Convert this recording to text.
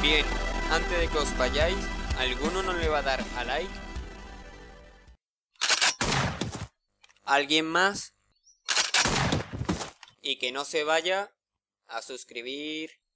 Bien, antes de que os vayáis, ¿alguno no le va a dar a like? ¿Alguien más? Y que no se vaya a suscribir.